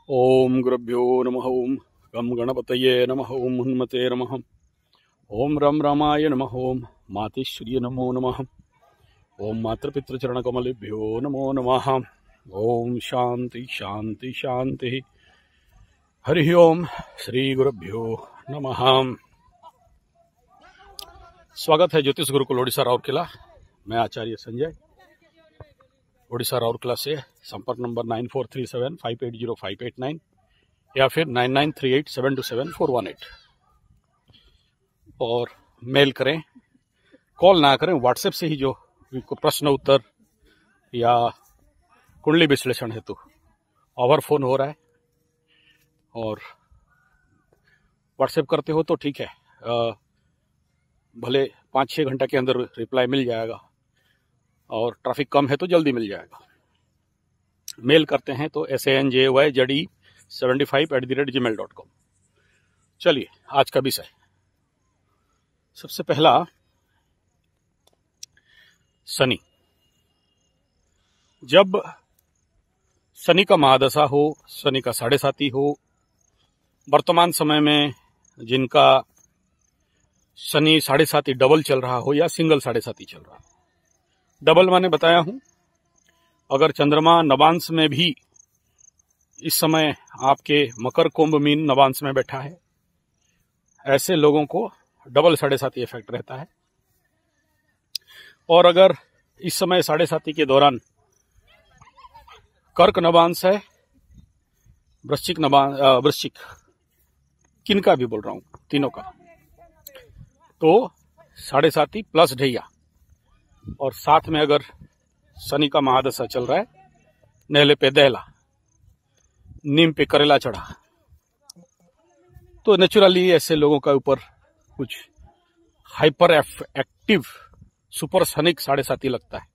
ओम गुरुभ्यो नमः। ओम गम गणपतये नमः। ओम हनुमते नमः। ओम रम रामाय नमः। ओम मातेश्वर्य नमो नमः। ओम मातृपितृचरणकमलेभ्यो नमो नमः। ओम शांति शांति शांति। हरि ओम श्री गुरुभ्यो नमः। स्वागत है ज्योतिष गुरुकुल ओडिशा राउरकेला। मैं आचार्य संजय, ओडिशा राउरकेला से। संपर्क नंबर 9437580589 या फिर 9938727418 और मेल करें, कॉल ना करें, व्हाट्सएप से ही जो प्रश्न उत्तर या कुंडली विश्लेषण हेतु ओवर फोन हो रहा है। और व्हाट्सएप करते हो तो ठीक है, भले 5-6 घंटे के अंदर रिप्लाई मिल जाएगा और ट्रैफिक कम है तो जल्दी मिल जाएगा। मेल करते हैं तो sanjay75@gmail.com। चलिए आज का विषय, सबसे पहला शनि। जब शनि का महादशा हो, शनि का 7.5 हो, वर्तमान समय में जिनका शनि 7.5 डबल चल रहा हो या सिंगल 7.5 चल रहा हो। डबल मैंने बताया हूं, अगर चंद्रमा नवांश में भी इस समय आपके मकर कुंभ मीन नवांश में बैठा है, ऐसे लोगों को डबल 7.5 इफेक्ट रहता है। और अगर इस समय 7.5 के दौरान कर्क नवांश है, वृश्चिक किनका भी बोल रहा हूं, तीनों का, तो 7.5 प्लस ढैया, और साथ में अगर शनि का महादशा चल रहा है, नेले पे दहला, नीम पे करेला चढ़ा, तो नेचुरली ऐसे लोगों का ऊपर कुछ हाइपर एक्टिव सुपरसोनिक 7.5 लगता है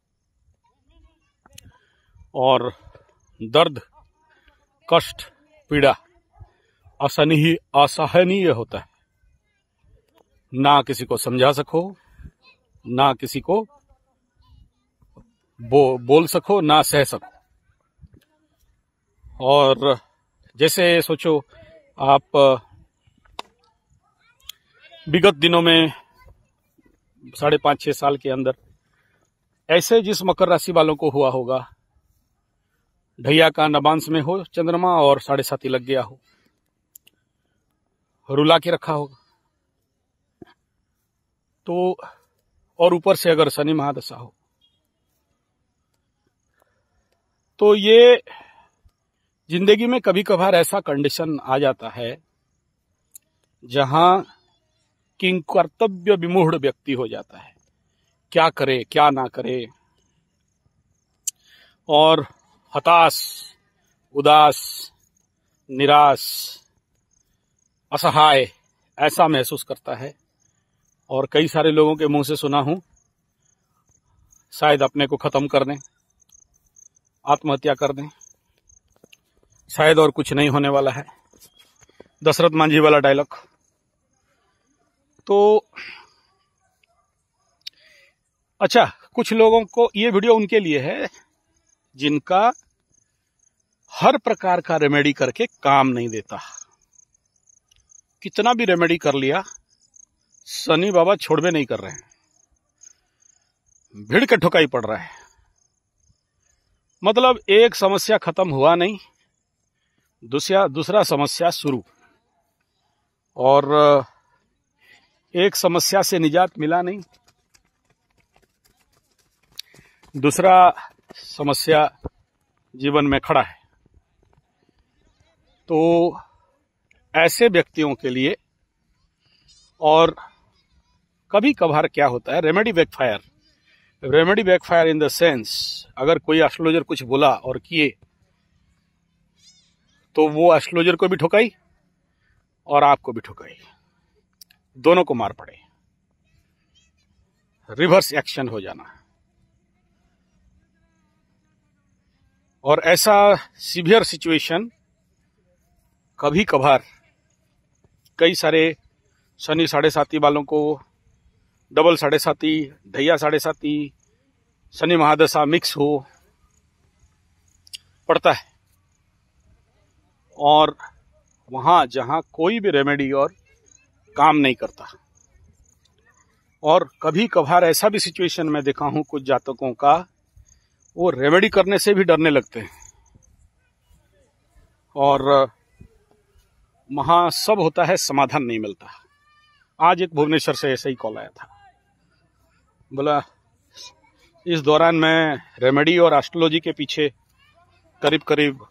और दर्द, कष्ट, पीड़ा असहनीय होता है। ना किसी को समझा सको, ना किसी को बोल सको, ना सह सको। और जैसे सोचो आप विगत दिनों में 5.5-6 साल के अंदर ऐसे जिस मकर राशि वालों को हुआ होगा, ढैया का नवांश में हो चंद्रमा और 7.5 लग गया हो, रुला के रखा होगा, तो और ऊपर से अगर शनि महादशा हो, तो ये जिंदगी में कभी कभार ऐसा कंडीशन आ जाता है जहां किंग कर्तव्य विमूढ़ व्यक्ति हो जाता है, क्या करे क्या ना करे, और हताश, उदास, निराश, असहाय ऐसा महसूस करता है। और कई सारे लोगों के मुंह से सुना हूं, शायद अपने को खत्म कर दें, आत्महत्या कर दें, शायद और कुछ नहीं होने वाला है, दशरथ मांझी वाला डायलॉग। तो अच्छा, कुछ लोगों को ये वीडियो उनके लिए है जिनका हर प्रकार का रेमेडी करके काम नहीं देता। कितना भी रेमेडी कर लिया, शनि बाबा छोड़वे नहीं कर रहे हैं, भीड़ के ठुकाई पड़ रहा है। मतलब एक समस्या खत्म हुआ नहीं, दूसरा समस्या शुरू, और एक समस्या से निजात मिला नहीं, दूसरा समस्या जीवन में खड़ा है। तो ऐसे व्यक्तियों के लिए, और कभी कभार क्या होता है, remedy backfire in the sense, अगर कोई एस्ट्रोलॉजर कुछ बोला और किए तो वो एस्ट्रोलॉजर को भी ठुकाई और आपको भी ठुकाई, दोनों को मार पड़े, रिवर्स एक्शन हो जाना। और ऐसा सीवियर सिचुएशन कभी कभार कई सारे शनि 7.5 वालों को डबल 7.5, ढैया 7.5, शनि महादशा मिक्स हो पड़ता है। और वहां जहां कोई भी रेमेडी और काम नहीं करता। और कभी कभार ऐसा भी सिचुएशन में देखा हूं कुछ जातकों का, वो रेमेडी करने से भी डरने लगते हैं और वहां सब होता है, समाधान नहीं मिलता। आज एक भुवनेश्वर से ऐसा ही कॉल आया था, बोला इस दौरान मैं रेमेडी और एस्ट्रोलॉजी के पीछे करीब करीब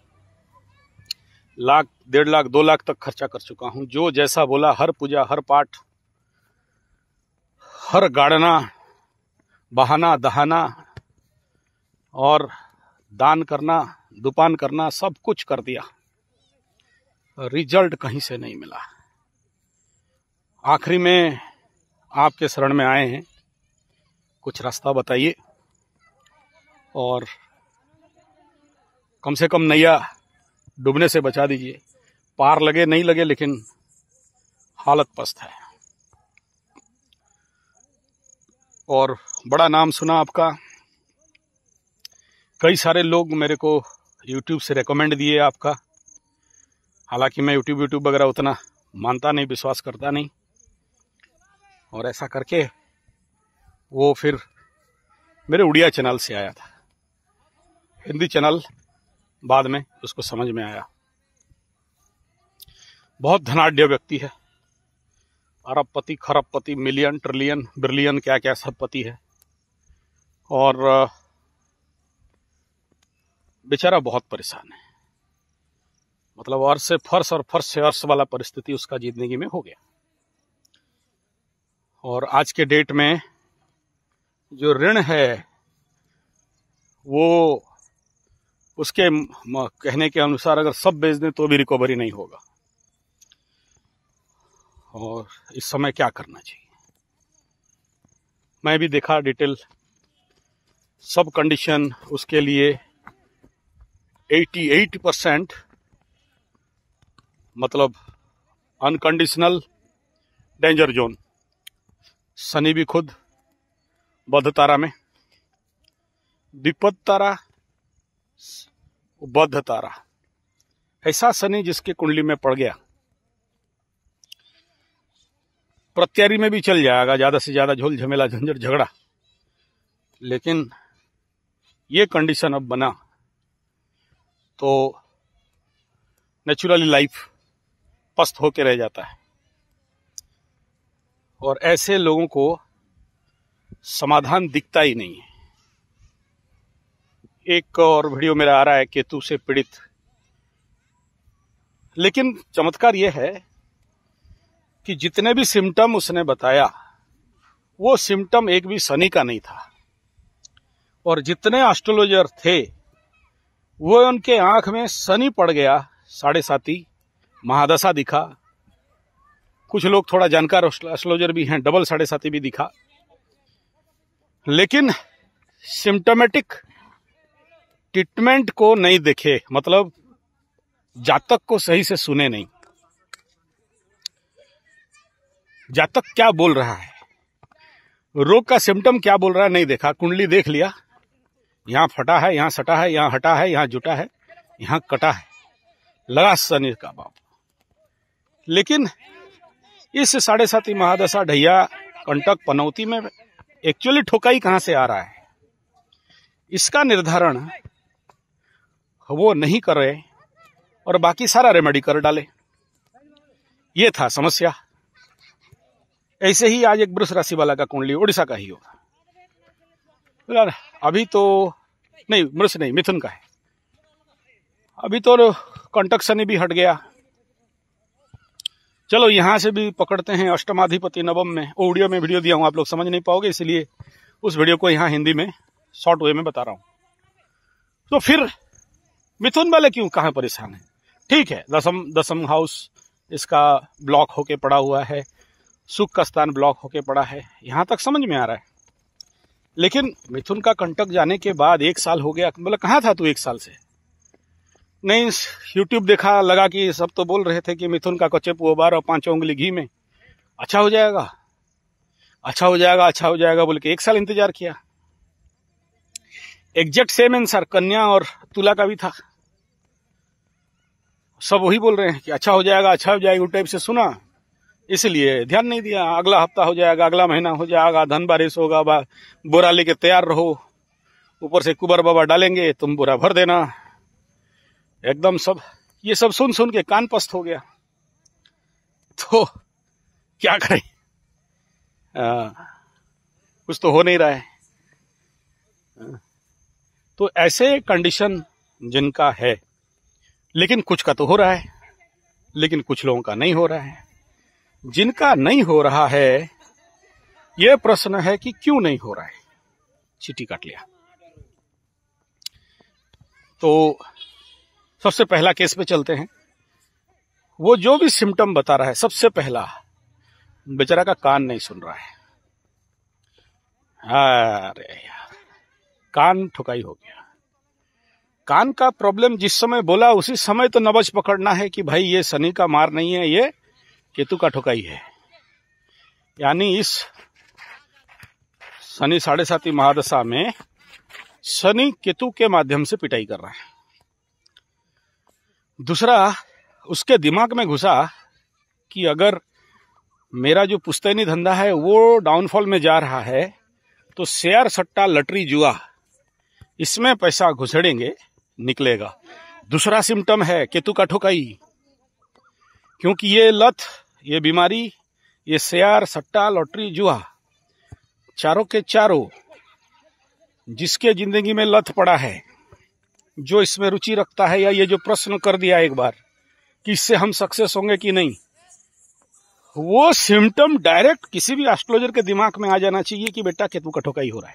लाख, 1.5 लाख, 2 लाख तक खर्चा कर चुका हूं। जो जैसा बोला, हर पूजा, हर पाठ, हर गाड़ना, बहाना, दहाना और दान करना, दुपान करना, सब कुछ कर दिया, रिजल्ट कहीं से नहीं मिला। आखिरी में आपके शरण में आए हैं, कुछ रास्ता बताइए और कम से कम नैया डूबने से बचा दीजिए। पार लगे नहीं लगे, लेकिन हालत पस्त है। और बड़ा नाम सुना आपका, कई सारे लोग मेरे को YouTube से रेकमेंड दिए आपका। हालांकि मैं YouTube वगैरह उतना मानता नहीं, विश्वास करता नहीं। और ऐसा करके वो फिर मेरे उड़िया चैनल से आया था। हिंदी चैनल बाद में उसको समझ में आया। बहुत धनाढ्य व्यक्ति है, अरबपति, खरबपति, मिलियन, ट्रिलियन, बिलियन, क्या क्या सब पति है। और बेचारा बहुत परेशान है, मतलब अर्श से फर्श और फर्श से अर्श वाला परिस्थिति उसका जिंदगी में हो गया। और आज के डेट में जो ऋण है वो उसके कहने के अनुसार अगर सब बेच दें तो भी रिकवरी नहीं होगा। और इस समय क्या करना चाहिए, मैं भी देखा डिटेल, सब कंडीशन उसके लिए 88% मतलब अनकंडीशनल डेंजर जोन। शनि भी खुद बद्ध तारा में, विपद तारा, बद्ध तारा, ऐसा शनि जिसके कुंडली में पड़ गया, प्रत्यारी में भी चल जाएगा, ज्यादा से ज्यादा झोल झमेला झंझट झगड़ा। लेकिन ये कंडीशन अब बना तो नेचुरली लाइफ पस्त होके रह जाता है। और ऐसे लोगों को समाधान दिखता ही नहीं है। एक और वीडियो मेरा आ रहा है केतु से पीड़ित, लेकिन चमत्कार यह है कि जितने भी सिम्टम उसने बताया वो सिम्टम एक भी शनि का नहीं था। और जितने एस्ट्रोलॉजर थे वो उनके आंख में शनि पड़ गया, 7.5 महादशा दिखा। कुछ लोग थोड़ा जानकार एस्ट्रोलॉजर भी हैं, डबल 7.5 भी दिखा। लेकिन सिम्टोमेटिक ट्रीटमेंट को नहीं देखे, मतलब जातक को सही से सुने नहीं। जातक क्या बोल रहा है, रोग का सिम्टम क्या बोल रहा है नहीं देखा। कुंडली देख लिया, यहां फटा है, यहां सटा है, यहां हटा है, यहां जुटा है, यहां कटा है, लगा शनि का बाप। लेकिन इस 7.5 महादशा ढैया कंटक पनौती में एक्चुअली ठोकाई कहां से आ रहा है, इसका निर्धारण वो नहीं करे और बाकी सारा रेमेडी कर डाले। ये था समस्या। ऐसे ही आज एक वृष राशि वाला का कुंडली उड़ीसा का ही होगा, अभी तो नहीं, वृष नहीं, मिथुन का है। अभी तो कंटक शनि भी हट गया। चलो यहां से भी पकड़ते हैं अष्टमाधिपति नवम में। ऑडियो में वीडियो दिया हूं, आप लोग समझ नहीं पाओगे, इसलिए उस वीडियो को यहां हिंदी में शॉर्ट वे में बता रहा हूं। तो फिर मिथुन वाले क्यों कहां परेशान है? ठीक है, दसम हाउस इसका ब्लॉक होके पड़ा हुआ है, सुख का स्थान ब्लॉक होके पड़ा है, यहां तक समझ में आ रहा है। लेकिन मिथुन का कंटक जाने के बाद 1 साल हो गया, बोला कहां था तू 1 साल से? नहीं, YouTube देखा, लगा कि सब तो बोल रहे थे कि मिथुन का कच्चे पुआबार और 5 उंगली घी में अच्छा हो जाएगा, अच्छा हो जाएगा, अच्छा हो जाएगा बोल के 1 साल इंतजार किया। एग्जैक्ट सेम आंसर कन्या और तुला का भी था। सब वही बोल रहे हैं कि अच्छा हो जाएगा, अच्छा हो जाएगा, उस टाइप से सुना, इसलिए ध्यान नहीं दिया। अगला हफ्ता हो जाएगा, अगला महीना हो जाएगा, धन बारिश होगा, बोरा लेके तैयार रहो, ऊपर से कुबर बाबा डालेंगे, तुम बोरा भर देना। एकदम सब ये सब सुन सुन के कान पस्त हो गया। तो क्या करें, कुछ तो हो नहीं रहा है। तो ऐसे कंडीशन जिनका है, लेकिन कुछ का तो हो रहा है, लेकिन कुछ लोगों का नहीं हो रहा है। जिनका नहीं हो रहा है, यह प्रश्न है कि क्यों नहीं हो रहा है। चीटी काट लिया। तो सबसे पहला केस पे चलते हैं। वो जो भी सिम्टम बता रहा है, सबसे पहला बेचारा का कान नहीं सुन रहा है। अरे यार, कान ठुकाई हो गया। कान का प्रॉब्लम जिस समय बोला उसी समय तो नब्ज पकड़ना है कि भाई ये शनि का मार नहीं है, ये केतु का ठुकाई है। यानी इस शनि 7.5 महादशा में शनि केतु के माध्यम से पिटाई कर रहा है। दूसरा, उसके दिमाग में घुसा कि अगर मेरा जो पुश्तैनी धंधा है वो डाउनफॉल में जा रहा है, तो शेयर सट्टा लटरी जुआ इसमें पैसा घुसेड़ेंगे, निकलेगा। दूसरा सिम्टम है केतु का ठुकाई, क्योंकि ये लत, ये बीमारी, ये शेयर सट्टा लॉटरी जुआ, चारों के चारों जिसके जिंदगी में लत पड़ा है, जो इसमें रुचि रखता है, या ये जो प्रश्न कर दिया एक बार कि इससे हम सक्सेस होंगे कि नहीं, वो सिम्टम डायरेक्ट किसी भी एस्ट्रोलॉजर के दिमाग में आ जाना चाहिए कि बेटा केतु का ठुकाई हो रहा है।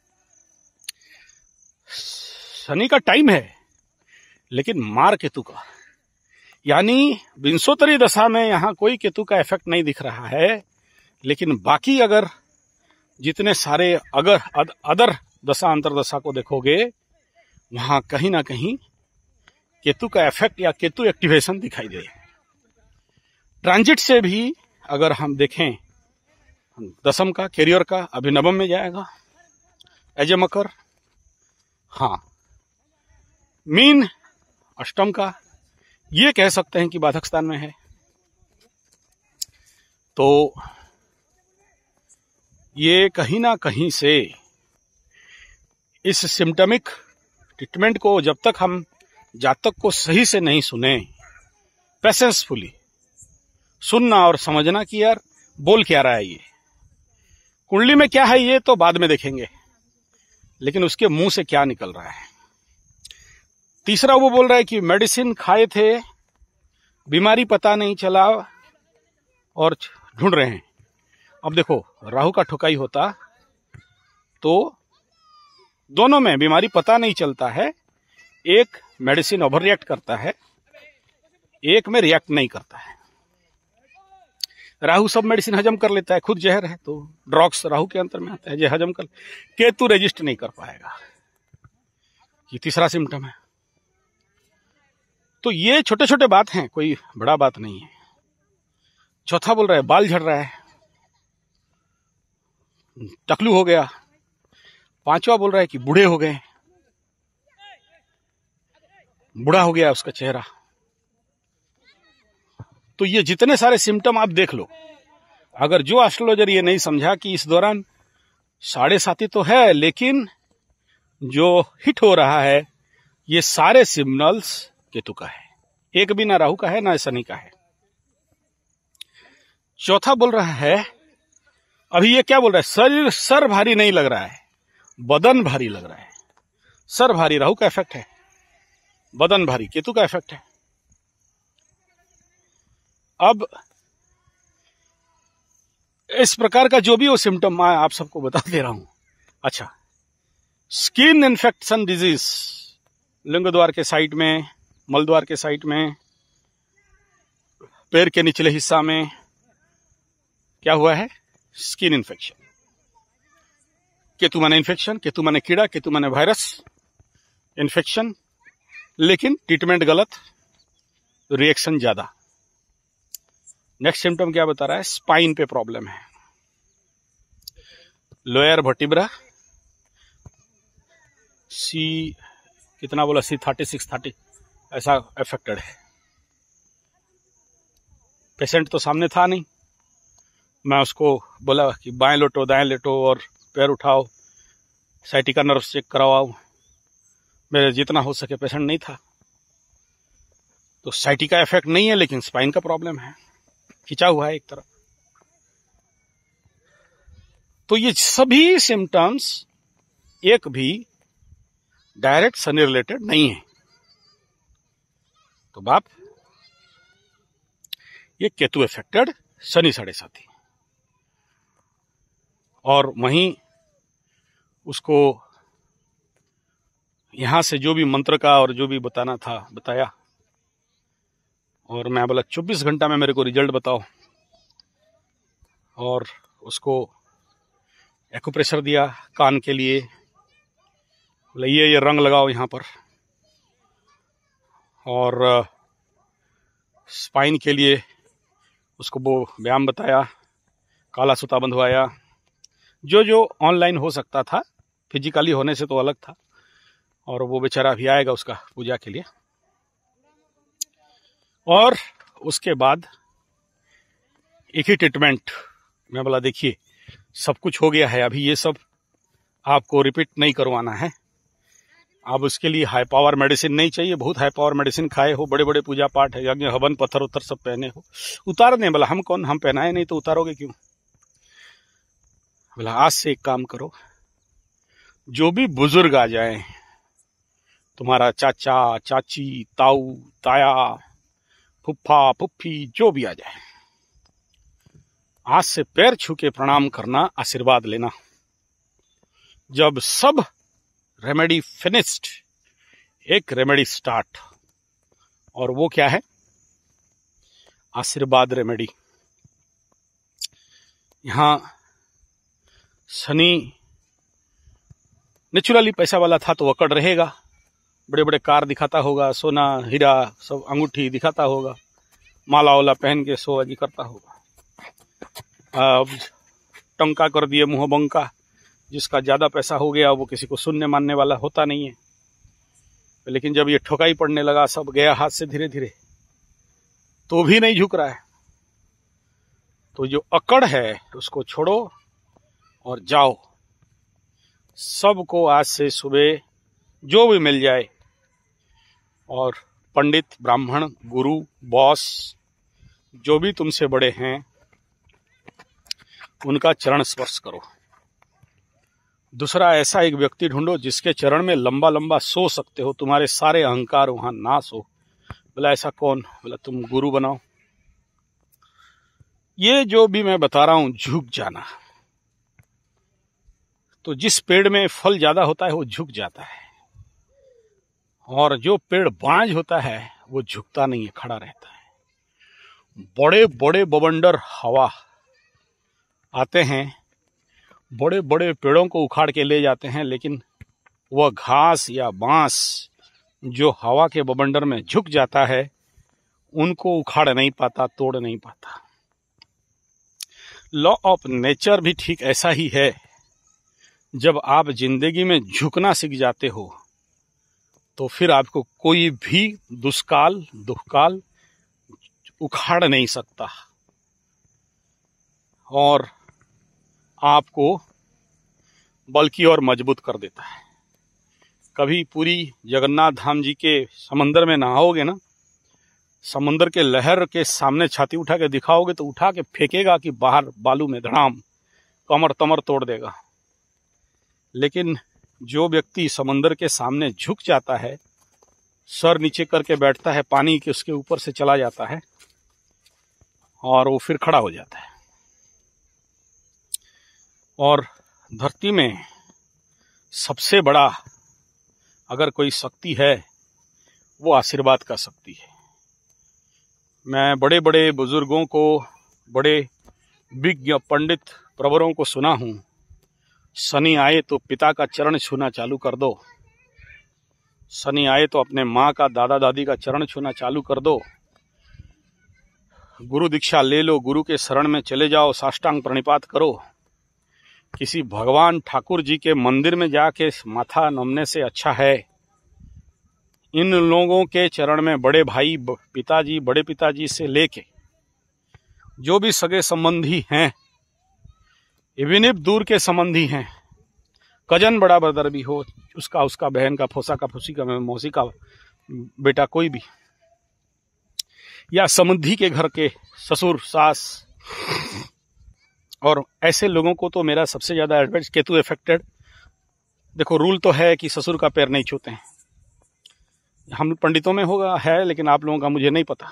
शनि का टाइम है, लेकिन मार केतु का। यानी विंशोत्तरी दशा में यहां कोई केतु का इफेक्ट नहीं दिख रहा है, लेकिन बाकी अगर जितने सारे अदर दशा अंतरदशा को देखोगे, वहां कहीं ना कहीं केतु का इफेक्ट या केतु एक्टिवेशन दिखाई दे। ट्रांजिट से भी अगर हम देखें, दशम का, कैरियर का अभी नवम में जाएगा, एज ए मकर। हाँ, मीन अष्टम का, ये कह सकते हैं कि बाधक स्थान में है। तो ये कहीं ना कहीं से इस सिम्टमिक ट्रीटमेंट को जब तक हम जातक को सही से नहीं सुने, पेशेंसफुली सुनना और समझना कि यार बोल क्या रहा है, ये कुंडली में क्या है ये तो बाद में देखेंगे, लेकिन उसके मुंह से क्या निकल रहा है। तीसरा, वो बोल रहा है कि मेडिसिन खाए थे, बीमारी पता नहीं चला और ढूंढ रहे हैं। अब देखो, राहु का ठुकाई होता तो दोनों में बीमारी पता नहीं चलता है। एक मेडिसिन ओवर रिएक्ट करता है, एक में रिएक्ट नहीं करता है। राहु सब मेडिसिन हजम कर लेता है, खुद जहर है तो ड्रग्स राहु के अंतर में आता है, जो हजम कर। केतु रेजिस्ट नहीं कर पाएगा। ये तीसरा सिम्टम है। तो ये छोटे छोटे बात हैं, कोई बड़ा बात नहीं है। चौथा बोल रहा है बाल झड़ रहा है, टकलू हो गया। पांचवा बोल रहा है कि बूढ़े हो गए, बूढ़ा हो गया उसका चेहरा। तो ये जितने सारे सिम्टम आप देख लो। अगर जो एस्ट्रोलॉजर ये नहीं समझा कि इस दौरान 7.5 तो है, लेकिन जो हिट हो रहा है ये सारे सिग्नल्स केतु का है, एक भी ना राहु का है ना शनि का है। चौथा बोल रहा है, अभी ये क्या बोल रहा है, शरीर सर भारी नहीं लग रहा है, बदन भारी लग रहा है। सर भारी राहु का इफेक्ट है, बदन भारी केतु का इफेक्ट है। अब इस प्रकार का जो भी वो सिम्टम मैं आप सबको बता दे रहा हूं। अच्छा, स्किन इन्फेक्शन डिजीज, लिंग द्वार के साइड में, मल द्वार के साइड में, पैर के निचले हिस्सा में क्या हुआ है, स्किन इन्फेक्शन। केतु माने इन्फेक्शन, केतु माने कीड़ा, केतु माने वायरस, इन्फेक्शन, लेकिन ट्रीटमेंट गलत, रिएक्शन ज्यादा। नेक्स्ट सिम्टम क्या बता रहा है, स्पाइन पे प्रॉब्लम है, लोअर वर्टिब्रा, सी कितना बोला, C30 630 ऐसा अफेक्टेड है। पेशेंट तो सामने था नहीं। मैं उसको बोला कि बाएं लेटो, दाएं लेटो और पैर उठाओ, साइटिका नर्व चेक करवाओ। मेरे जितना हो सके पेशेंट नहीं था। तो साइटिका इफेक्ट नहीं है, लेकिन स्पाइन का प्रॉब्लम है, खिंचा हुआ है एक तरफ। तो ये सभी सिम्टम्स एक भी डायरेक्ट शनि रिलेटेड नहीं है। तो बाप, ये केतु इफेक्टेड शनि 7.5। और वहीं उसको यहां से जो भी मंत्र का और जो भी बताना था बताया, और मैं बोला 24 घंटा में मेरे को रिजल्ट बताओ। और उसको एक्यूप्रेशर दिया कान के लिए, बोला ये रंग लगाओ यहाँ पर। और स्पाइन के लिए उसको वो व्यायाम बताया, काला सूता बंधवाया, जो जो ऑनलाइन हो सकता था, फिजिकली होने से तो अलग था। और वो बेचारा भी आएगा उसका पूजा के लिए। और उसके बाद एक ही ट्रीटमेंट। मैं बोला देखिए सब कुछ हो गया है, अभी ये सब आपको रिपीट नहीं करवाना है। अब उसके लिए हाई पावर मेडिसिन नहीं चाहिए। बहुत हाई पावर मेडिसिन खाए हो, बड़े बड़े पूजा पाठ है, यज्ञ हवन पत्थर उत्तर सब पहने हो, उतारने। बोला हम कौन, हम पहनाए नहीं तो उतारोगे क्यों। बोला आज से एक काम करो, जो भी बुजुर्ग आ जाए, तुम्हारा चाचा चाची, ताऊ ताया, फुफ्फा फुफ्फी, जो भी आ जाए, आज से पैर छू के प्रणाम करना, आशीर्वाद लेना। जब सब रेमेडी फिनिश्ड, एक रेमेडी स्टार्ट। और वो क्या है, आशीर्वाद रेमेडी। यहां शनि नेचुरली पैसा वाला था तो अकड़ रहेगा, बड़े बड़े कार दिखाता होगा, सोना हीरा सब अंगूठी दिखाता होगा, माला वाला पहन के सोआजी करता होगा। अब टंका कर दिए मुंह बंका, जिसका ज्यादा पैसा हो गया वो किसी को सुनने मानने वाला होता नहीं है। लेकिन जब ये ठोकाई पड़ने लगा, सब गया हाथ से धीरे धीरे, तो भी नहीं झुक रहा है। तो जो अकड़ है उसको छोड़ो और जाओ। सबको आज से सुबह जो भी मिल जाए, और पंडित, ब्राह्मण, गुरु, बॉस, जो भी तुमसे बड़े हैं, उनका चरण स्पर्श करो। दूसरा, ऐसा एक व्यक्ति ढूंढो जिसके चरण में लंबा लंबा सो सकते हो, तुम्हारे सारे अहंकार वहां नाश हो। बोला ऐसा कौन। बोला तुम गुरु बनाओ। ये जो भी मैं बता रहा हूं, झुक जाना। तो जिस पेड़ में फल ज्यादा होता है वो झुक जाता है, और जो पेड़ बांझ होता है वो झुकता नहीं है, खड़ा रहता है। बड़े बड़े बवंडर हवा आते हैं, बड़े बड़े पेड़ों को उखाड़ के ले जाते हैं, लेकिन वह घास या बांस जो हवा के बवंडर में झुक जाता है, उनको उखाड़ नहीं पाता, तोड़ नहीं पाता। लॉ ऑफ नेचर भी ठीक ऐसा ही है। जब आप जिंदगी में झुकना सीख जाते हो, तो फिर आपको कोई भी दुष्काल दुखकाल उखाड़ नहीं सकता, और आपको बल्कि और मजबूत कर देता है। कभी पूरी जगन्नाथ धाम जी के समंदर में नहाओगे ना, समुंदर के लहर के सामने छाती उठा के दिखाओगे तो उठा के फेंकेगा कि बाहर बालू में धड़ाम, कमर तमर तोड़ देगा। लेकिन जो व्यक्ति समंदर के सामने झुक जाता है, सर नीचे करके बैठता है, पानी के उसके ऊपर से चला जाता है, और वो फिर खड़ा हो जाता है। और धरती में सबसे बड़ा अगर कोई शक्ति है, वो आशीर्वाद का शक्ति है। मैं बड़े बड़े बुजुर्गों को, बड़े विज्ञ पंडित प्रवरों को सुना हूं, शनि आए तो पिता का चरण छूना चालू कर दो, शनि आए तो अपने माँ का, दादा दादी का चरण छूना चालू कर दो, गुरु दीक्षा ले लो, गुरु के शरण में चले जाओ, साष्टांग प्रणिपात करो। किसी भगवान ठाकुर जी के मंदिर में जाके माथा नमने से अच्छा है इन लोगों के चरण में, बड़े भाई, पिताजी, बड़े पिताजी से लेके जो भी सगे संबंधी हैं, इवन इफ दूर के संबंधी हैं, कजन बड़ा ब्रदर भी हो, उसका बहन का, फौसा का, फूसी का, मौसी का बेटा, कोई भी, या समृद्धि के घर के ससुर, सास, और ऐसे लोगों को तो मेरा सबसे ज्यादा एडवाइस, केतु इफेक्टेड। देखो, रूल तो है कि ससुर का पैर नहीं छूते हैं, हम पंडितों में होगा है, लेकिन आप लोगों का मुझे नहीं पता।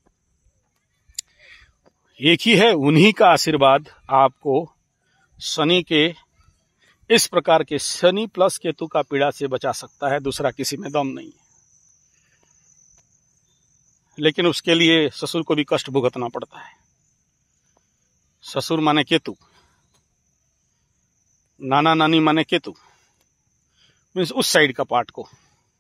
एक ही है, उन्हीं का आशीर्वाद आपको शनि के इस प्रकार के, शनि प्लस केतु का पीड़ा से बचा सकता है, दूसरा किसी में दम नहीं है। लेकिन उसके लिए ससुर को भी कष्ट भुगतना पड़ता है। ससुर माने केतु, नाना नानी माने केतु, मीन्स उस साइड का पार्ट को।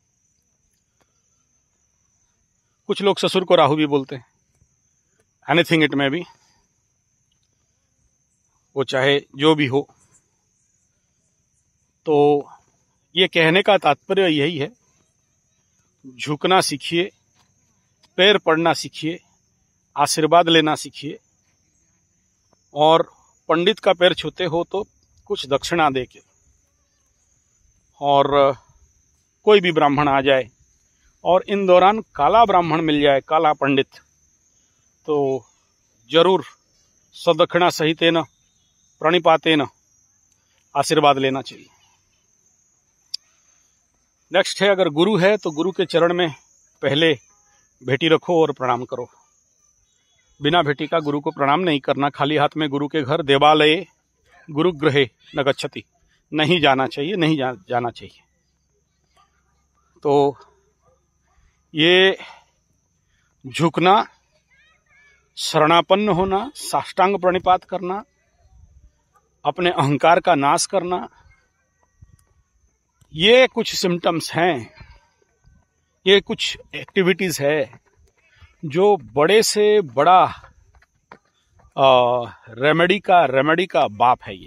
कुछ लोग ससुर को राहु भी बोलते हैं, एनीथिंग इट में भी, वो चाहे जो भी हो। तो ये कहने का तात्पर्य यही है, झुकना सीखिए, पैर पड़ना सीखिए, आशीर्वाद लेना सीखिए, और पंडित का पैर छूते हो तो कुछ दक्षिणा दे के, और कोई भी ब्राह्मण आ जाए, और इन दौरान काला ब्राह्मण मिल जाए, काला पंडित, तो जरूर सदक्षिणा सहितेन प्रणिपातेन आशीर्वाद लेना चाहिए। नेक्स्ट है, अगर गुरु है तो गुरु के चरण में पहले भेटी रखो और प्रणाम करो। बिना भेटी का गुरु को प्रणाम नहीं करना। खाली हाथ में गुरु के घर, देवालये गुरुगृहे न गच्छति, नहीं जाना चाहिए, नहीं जाना चाहिए। तो ये झुकना, शरणापन्न होना, साष्टांग प्रणिपात करना, अपने अहंकार का नाश करना, ये कुछ सिम्टम्स हैं, ये कुछ एक्टिविटीज है जो बड़े से बड़ा रेमेडी का बाप है ये।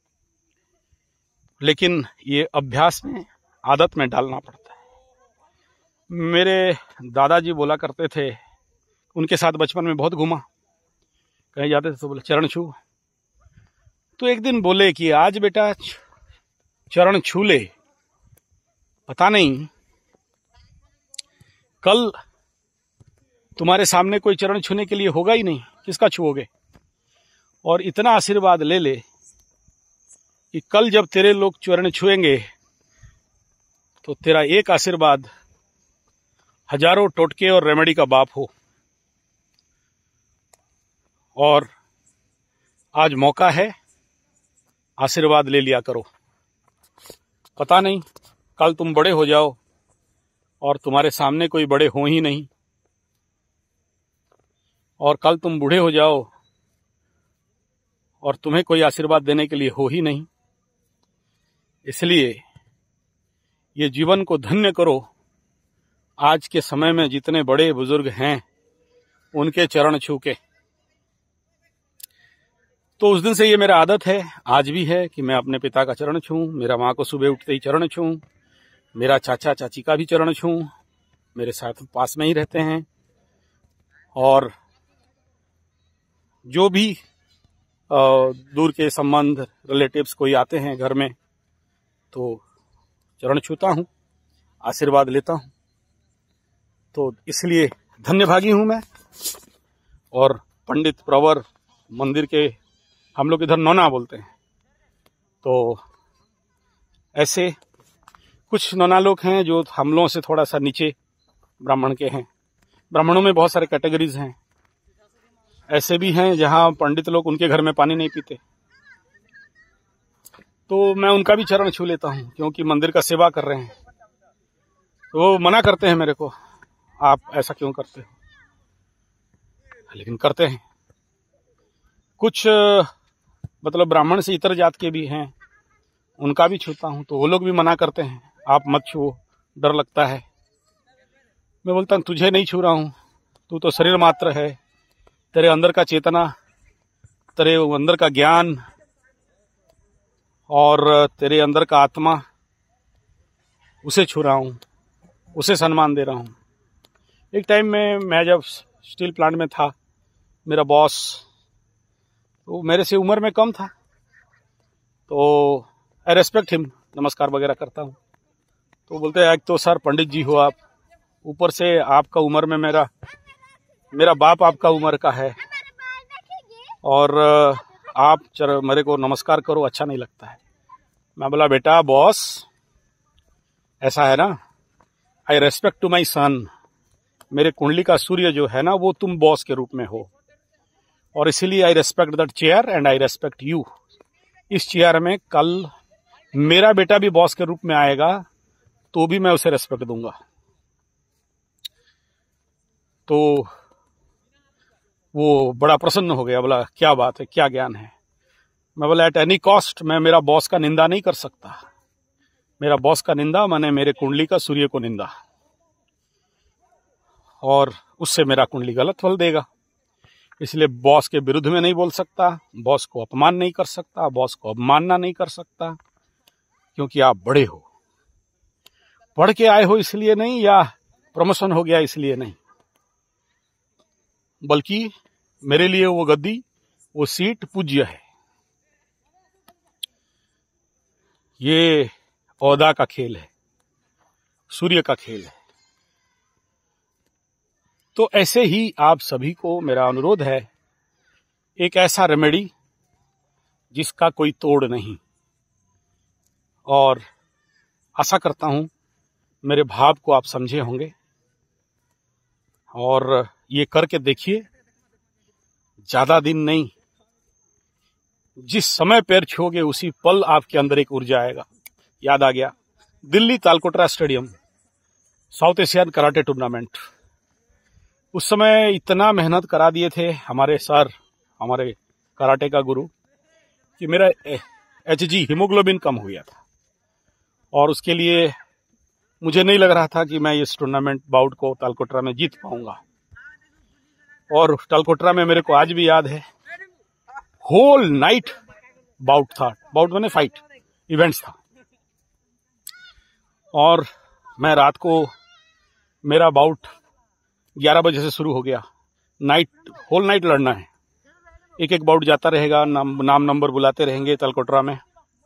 लेकिन ये अभ्यास में, आदत में डालना पड़ता है। मेरे दादाजी बोला करते थे, उनके साथ बचपन में बहुत घूमा, कहीं जाते थे तो बोले चरण छू। तो एक दिन बोले कि आज बेटा चरण छू ले, पता नहीं कल तुम्हारे सामने कोई चरण छूने के लिए होगा ही नहीं, किसका छुओगे। और इतना आशीर्वाद ले ले कि कल जब तेरे लोग चरण छुएंगे तो तेरा एक आशीर्वाद हजारों टोटके और रेमेडी का बाप हो। और आज मौका है, आशीर्वाद ले लिया करो। पता नहीं कल तुम बड़े हो जाओ और तुम्हारे सामने कोई बड़े हो ही नहीं, और कल तुम बूढ़े हो जाओ और तुम्हें कोई आशीर्वाद देने के लिए हो ही नहीं। इसलिए ये जीवन को धन्य करो। आज के समय में जितने बड़े बुजुर्ग हैं उनके चरण छू के। तो उस दिन से ये मेरा आदत है, आज भी है, कि मैं अपने पिता का चरण छूं, मेरा माँ को सुबह उठते ही चरण छूं, मेरा चाचा चाची का भी चरण छूं, मेरे साथ पास में ही रहते हैं। और जो भी दूर के संबंध, रिलेटिव्स कोई आते हैं घर में तो चरण छूता हूं, आशीर्वाद लेता हूं। तो इसलिए धन्यभागी हूं मैं। और पंडित प्रवर मंदिर के, हम लोग इधर नौना बोलते हैं, तो ऐसे कुछ नौना लोग हैं जो हम लोगों से थोड़ा सा नीचे ब्राह्मण के हैं। ब्राह्मणों में बहुत सारे कैटेगरीज हैं। ऐसे भी हैं जहां पंडित लोग उनके घर में पानी नहीं पीते, तो मैं उनका भी चरण छू लेता हूं, क्योंकि मंदिर का सेवा कर रहे हैं। तो वो मना करते हैं मेरे को, आप ऐसा क्यों करते हो, लेकिन करते हैं। कुछ मतलब ब्राह्मण से इतर जात के भी हैं, उनका भी छूता हूं, तो वो लोग भी मना करते हैं, आप मत छुओ, डर लगता है। मैं बोलता हूं तुझे नहीं छू रहा हूं, तू तो शरीर मात्र है, तेरे अंदर का चेतना, तेरे अंदर का ज्ञान और तेरे अंदर का आत्मा, उसे छू रहा हूं, उसे सम्मान दे रहा हूं। एक टाइम में मैं जब स्टील प्लांट में था, मेरा बॉस तो मेरे से उम्र में कम था, तो आई रेस्पेक्ट हिम, नमस्कार वगैरह करता हूँ। तो बोलते हैं एक तो सर पंडित जी हो आप, ऊपर से आपका उम्र में मेरा बाप आपका उम्र का है, और आप मेरे को नमस्कार करो, अच्छा नहीं लगता है। मैं बोला बेटा बॉस ऐसा है ना, आई रेस्पेक्ट टू माई सन, मेरे कुंडली का सूर्य जो है ना वो तुम बॉस के रूप में हो, और इसीलिए I respect that chair and I respect you. इस चेयर में कल मेरा बेटा भी बॉस के रूप में आएगा तो भी मैं उसे रेस्पेक्ट दूंगा। तो वो बड़ा प्रसन्न हो गया, बोला क्या बात है, क्या ज्ञान है। मैं बोला एट एनी कॉस्ट मैं मेरा बॉस का निंदा नहीं कर सकता, मेरा बॉस का निंदा माने मेरे कुंडली का सूर्य को निंदा, और उससे मेरा कुंडली गलत फल देगा। इसलिए बॉस के विरुद्ध में नहीं बोल सकता, बॉस को अपमान नहीं कर सकता, बॉस को अवमानना नहीं कर सकता, क्योंकि आप बड़े हो, पढ़ के आए हो इसलिए नहीं, या प्रमोशन हो गया इसलिए नहीं, बल्कि मेरे लिए वो गद्दी, वो सीट पूज्य है। ये औदा का खेल है, सूर्य का खेल है। तो ऐसे ही आप सभी को मेरा अनुरोध है, एक ऐसा रेमेडी जिसका कोई तोड़ नहीं, और आशा करता हूं मेरे भाव को आप समझे होंगे, और ये करके देखिए, ज्यादा दिन नहीं, जिस समय पैर छूओगे उसी पल आपके अंदर एक ऊर्जा आएगा। याद आ गया, Delhi Talkatora stadium, South Asian karate tournament, उस समय इतना मेहनत करा दिए थे हमारे सर, हमारे कराटे का गुरु, कि मेरा HG हीमोग्लोबिन कम हो गया था, और उसके लिए मुझे नहीं लग रहा था कि मैं इस टूर्नामेंट बाउट को तालकोटरा में जीत पाऊंगा। और तालकोटरा में मेरे को आज भी याद है, होल नाइट बाउट था, बाउट माने फाइट इवेंट्स था, और मैं रात को, मेरा बाउट 11 बजे से शुरू हो गया, होल नाइट लड़ना है, एक एक बाउट जाता रहेगा, नाम नंबर बुलाते रहेंगे तालकोटरा में।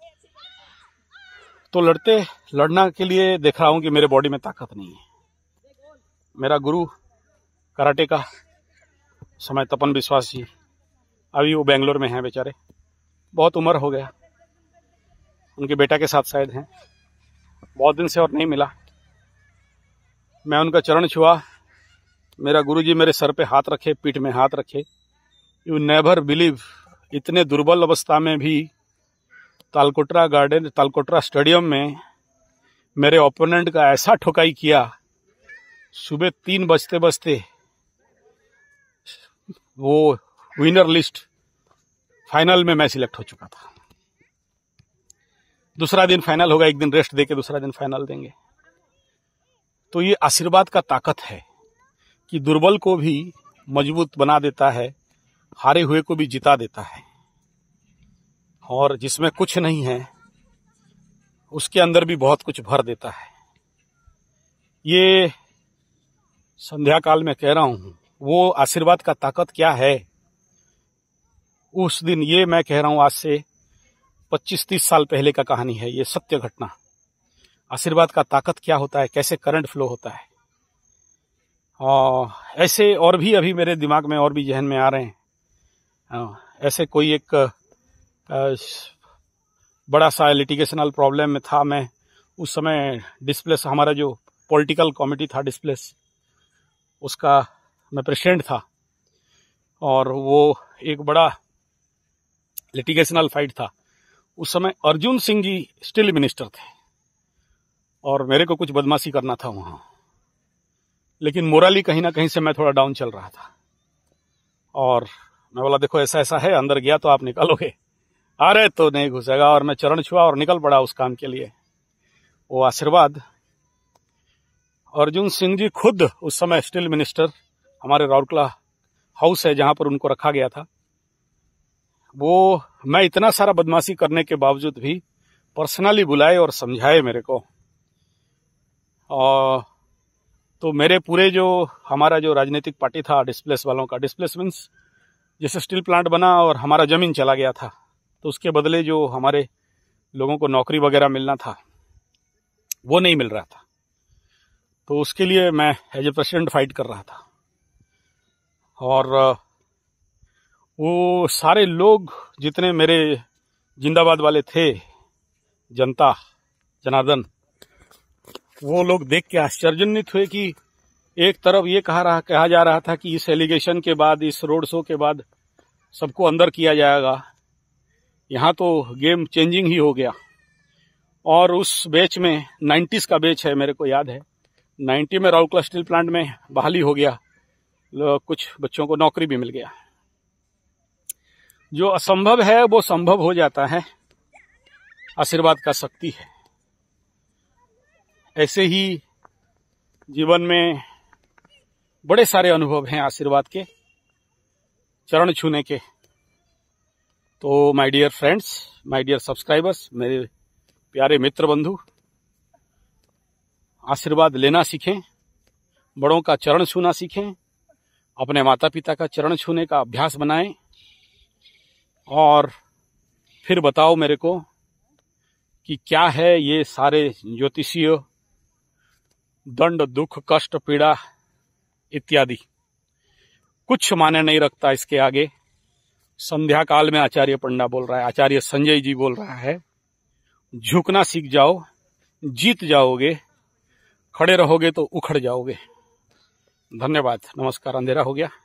तो लड़ना के लिए देख रहा हूं कि मेरे बॉडी में ताकत नहीं है। मेरा गुरु कराटे का समय तपन विश्वास जी, अभी वो बेंगलोर में हैं बेचारे, बहुत उम्र हो गया, उनके बेटा के साथ शायद हैं, बहुत दिन से और नहीं मिला। मैं उनका चरण छुआ, मेरा गुरुजी मेरे सर पे हाथ रखे, पीठ में हाथ रखे। यू नेवर बिलीव, इतने दुर्बल अवस्था में भी तालकोटरा स्टेडियम में मेरे ओपोनेंट का ऐसा ठोकाई किया, सुबह 3 बजते वो विनर लिस्ट फाइनल में मैं सिलेक्ट हो चुका था। दूसरा दिन फाइनल होगा, एक दिन रेस्ट देके दूसरा दिन फाइनल देंगे। तो ये आशीर्वाद का ताकत है कि दुर्बल को भी मजबूत बना देता है, हारे हुए को भी जिता देता है, और जिसमें कुछ नहीं है उसके अंदर भी बहुत कुछ भर देता है। ये संध्या काल में कह रहा हूं, वो आशीर्वाद का ताकत क्या है उस दिन, ये मैं कह रहा हूं आज से 25-30 साल पहले का कहानी है, ये सत्य घटना। आशीर्वाद का ताकत क्या होता है, कैसे करंट फ्लो होता है, और ऐसे और भी अभी मेरे दिमाग में और भी जहन में आ रहे हैं। ऐसे कोई एक बड़ा सा लिटिगेशनल प्रॉब्लम में था मैं उस समय, डिस्प्लेस, हमारा जो पॉलिटिकल कमेटी था डिस्प्लेस, उसका मैं प्रेसिडेंट था, और वो एक बड़ा लिटिगेशनल फाइट था। उस समय अर्जुन सिंह जी स्टिल मिनिस्टर थे, और मेरे को कुछ बदमाशी करना था वहां, लेकिन मोरली कहीं ना कहीं से मैं थोड़ा डाउन चल रहा था, और मैं बोला देखो ऐसा ऐसा है, अंदर गया तो आप निकालोगे, अरे तो नहीं घुसेगा, और मैं चरण छुआ और निकल पड़ा उस काम के लिए। वो आशीर्वाद, अर्जुन सिंह जी खुद उस समय स्टिल मिनिस्टर, हमारे राउरकेला हाउस है जहां पर उनको रखा गया था, वो मैं इतना सारा बदमाशी करने के बावजूद भी पर्सनली बुलाए और समझाए मेरे को। और तो मेरे पूरे जो हमारा जो राजनीतिक पार्टी था डिस्प्लेस वालों का, डिस्प्लेस मीन्स जैसे स्टील प्लांट बना और हमारा ज़मीन चला गया था, तो उसके बदले जो हमारे लोगों को नौकरी वगैरह मिलना था वो नहीं मिल रहा था। तो उसके लिए मैं एज ए प्रेसिडेंट फाइट कर रहा था। और वो सारे लोग जितने मेरे जिंदाबाद वाले थे, जनता जनार्दन, वो लोग देख के आश्चर्यान्वित हुए कि एक तरफ ये कहा जा रहा था कि इस एलिगेशन के बाद, इस रोड शो के बाद सबको अंदर किया जाएगा, यहाँ तो गेम चेंजिंग ही हो गया। और उस बैच में 90s का बैच है, मेरे को याद है 90 में राउरकेला स्टील प्लांट में बहाली हो गया, कुछ बच्चों को नौकरी भी मिल गया। जो असंभव है वो संभव हो जाता है, आशीर्वाद का शक्ति है। ऐसे ही जीवन में बड़े सारे अनुभव हैं आशीर्वाद के, चरण छूने के। तो my dear friends, my dear subscribers, मेरे प्यारे मित्र बंधु, आशीर्वाद लेना सीखें, बड़ों का चरण छूना सीखें, अपने माता पिता का चरण छूने का अभ्यास बनाएं और फिर बताओ मेरे को कि क्या है ये सारे ज्योतिषीय दंड, दुख, कष्ट, पीड़ा इत्यादि। कुछ माने नहीं रखता इसके आगे। संध्या काल में आचार्य पंडा बोल रहा है, आचार्य संजय जी बोल रहा है, झुकना सीख जाओ, जीत जाओगे, खड़े रहोगे तो उखड़ जाओगे। धन्यवाद, नमस्कार। अंधेरा हो गया।